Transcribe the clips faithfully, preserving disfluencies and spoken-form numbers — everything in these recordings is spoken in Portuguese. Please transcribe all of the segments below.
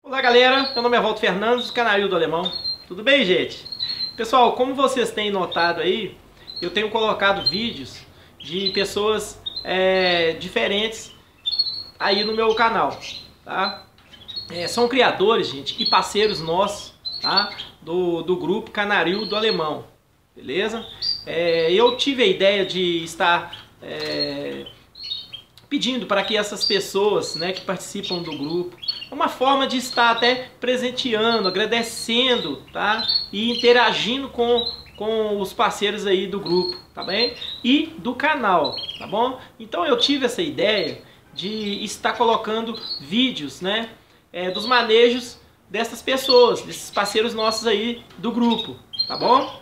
Olá galera, meu nome é Walter Fernandes, do Canarinho do Alemão. Tudo bem, gente? Pessoal, como vocês têm notado aí, eu tenho colocado vídeos de pessoas é, diferentes aí no meu canal, tá? É, são criadores, gente, e parceiros nossos, tá? Do, do grupo Canarinho do Alemão, beleza? É, eu tive a ideia de estar é, pedindo para que essas pessoas, né, que participam do grupo, é uma forma de estar até presenteando, agradecendo, tá? E interagindo com, com os parceiros aí do grupo, tá bem? E do canal, tá bom? Então eu tive essa ideia de estar colocando vídeos, né, é, dos manejos dessas pessoas, desses parceiros nossos aí do grupo, tá bom?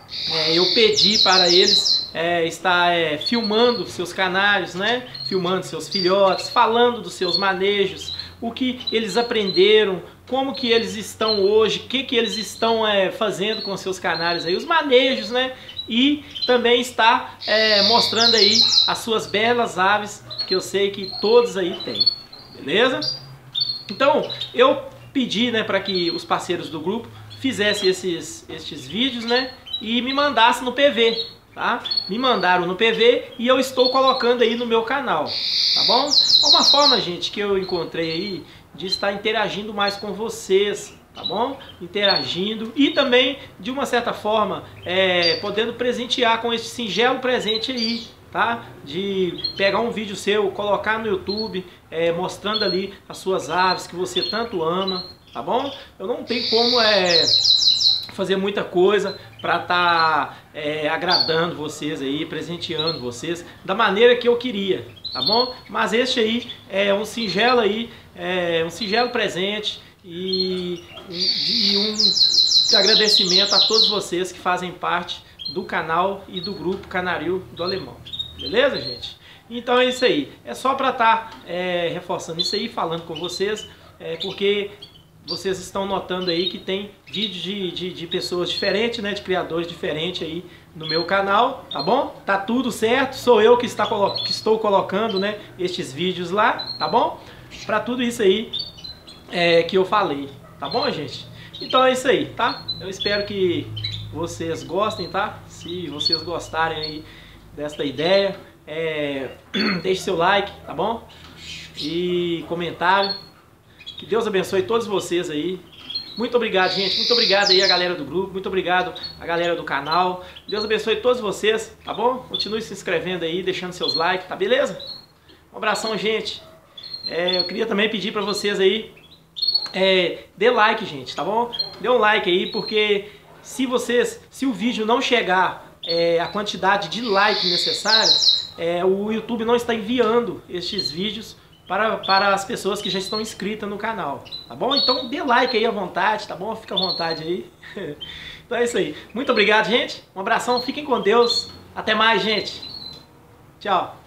É, eu pedi para eles é, estar é, filmando seus canários, né? Filmando seus filhotes, falando dos seus manejos, o que eles aprenderam, como que eles estão hoje, o que que eles estão é, fazendo com seus canários aí, os manejos, né? E também está é, mostrando aí as suas belas aves, que eu sei que todos aí têm, beleza? Então eu pedi, né, para que os parceiros do grupo fizessem esses, esses vídeos, né? E me mandasse no P V, tá? Me mandaram no P V e eu estou colocando aí no meu canal, tá bom? É uma forma, gente, que eu encontrei aí de estar interagindo mais com vocês, tá bom? Interagindo e também, de uma certa forma, é, podendo presentear com esse singelo presente aí, tá? De pegar um vídeo seu, colocar no YouTube, é, mostrando ali as suas aves que você tanto ama, tá bom? Eu não tenho como é, fazer muita coisa para estar tá, é, agradando vocês aí, presenteando vocês da maneira que eu queria, tá bom? Mas este aí é um singelo aí, é um singelo presente e, e um agradecimento a todos vocês que fazem parte do canal e do grupo Canarinho do Alemão, beleza, gente? Então é isso aí, é só para estar tá, é, reforçando isso aí, falando com vocês, é, porque vocês estão notando aí que tem vídeos de, de, de pessoas diferentes, né, de criadores diferentes aí no meu canal, tá bom? Tá tudo certo, sou eu que, está, que estou colocando, né, estes vídeos lá, tá bom? Para tudo isso aí é, que eu falei, tá bom, gente? Então é isso aí, tá? Eu espero que vocês gostem, tá? Se vocês gostarem aí desta ideia, é, deixe seu like, tá bom? E comentário. Que Deus abençoe todos vocês aí. Muito obrigado, gente. Muito obrigado aí a galera do grupo. Muito obrigado a galera do canal. Deus abençoe todos vocês, tá bom? Continue se inscrevendo aí, deixando seus likes, tá beleza? Um abração, gente. É, eu queria também pedir pra vocês aí, é, dê like, gente, tá bom? Dê um like aí, porque se vocês, se o vídeo não chegar é, a quantidade de like necessária, é, o YouTube não está enviando estes vídeos Para, para as pessoas que já estão inscritas no canal, tá bom? Então dê like aí à vontade, tá bom? Fica à vontade aí. Então é isso aí. Muito obrigado, gente. Um abração, fiquem com Deus. Até mais, gente. Tchau.